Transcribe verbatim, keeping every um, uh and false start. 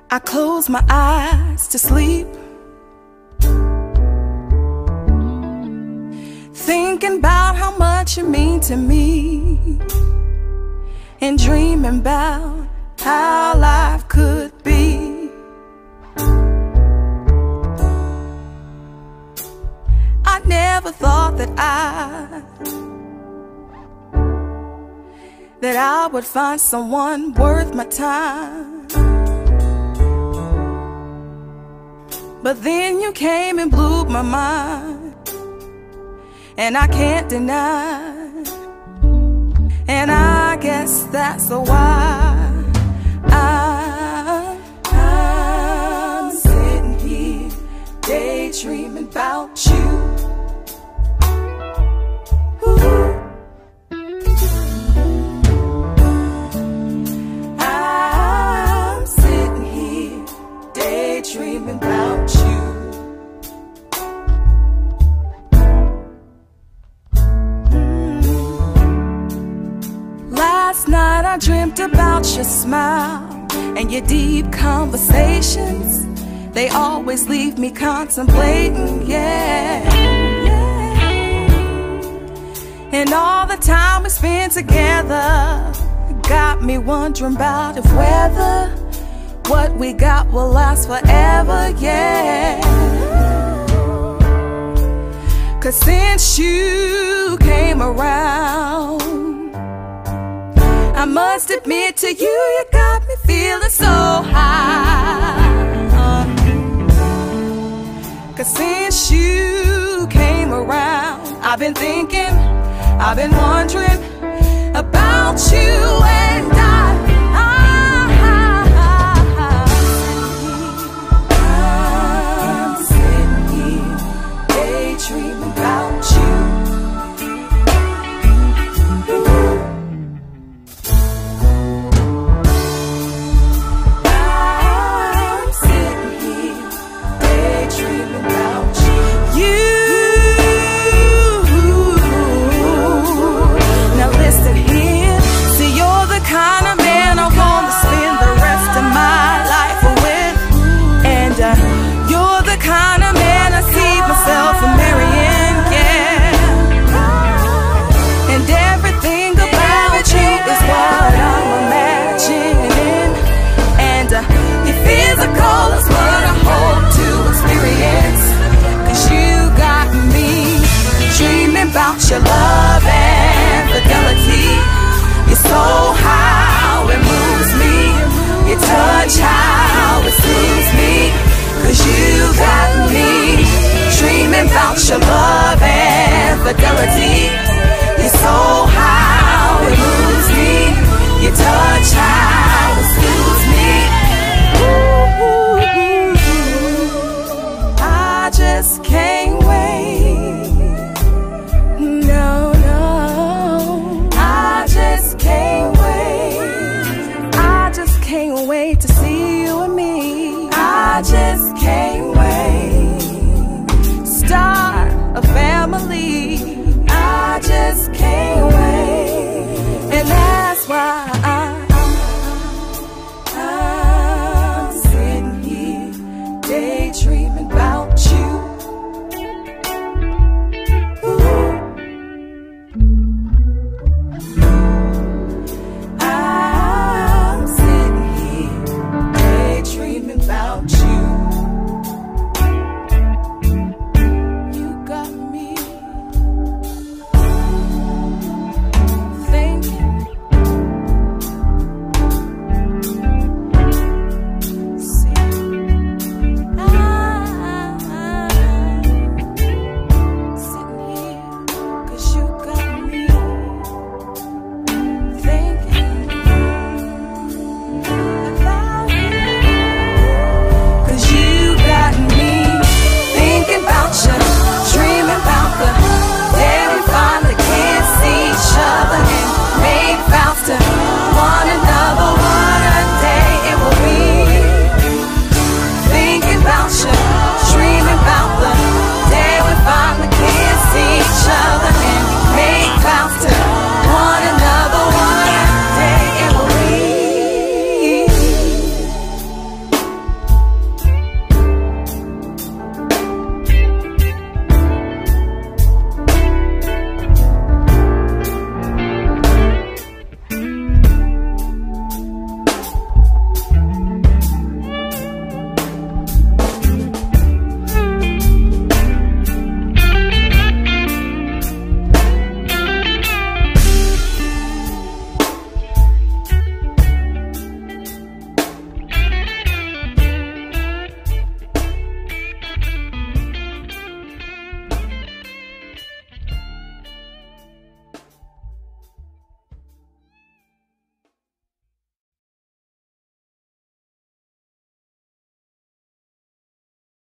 I close my eyes to sleep, thinking about how much you mean to me, and dreaming about how life could be. I never thought that I that I would find someone worth my time. But then you came and blew my mind, and I can't deny. And I guess that's why I, I'm sitting here daydreaming about you. Ooh. I'm sitting here daydreaming about you. Last night I dreamt about your smile and your deep conversations. They always leave me contemplating, yeah, yeah. And all the time we spend together got me wondering about if whether what we got will last forever, yeah. Cause since you came around, I must admit to you, you got me feeling so high. Cause since you came around, I've been thinking, I've been wondering about you and I. I'm sitting here daydreaming about you. Your love.